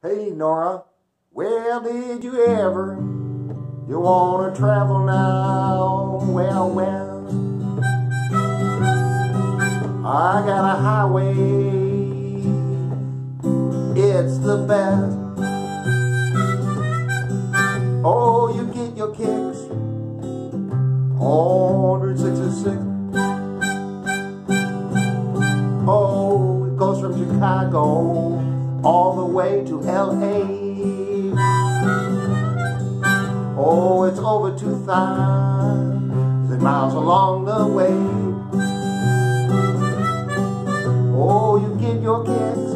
Hey Nora, well, did you ever, you wanna travel now? Well, I got a highway, it's the best. Oh, you get your kicks on Route 66. Oh, it goes from Chicago all the way to LA. Oh, it's over 2,000 miles along the way. Oh, you get your kicks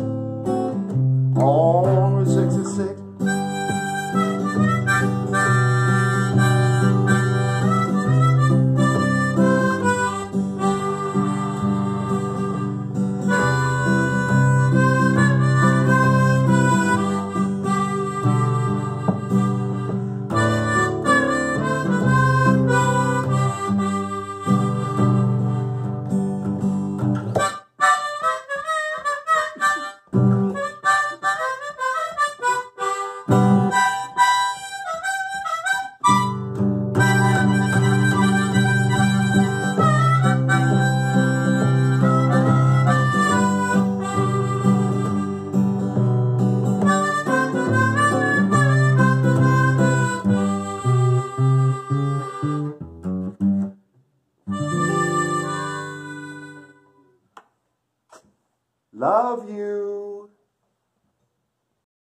on Route 66. Love you.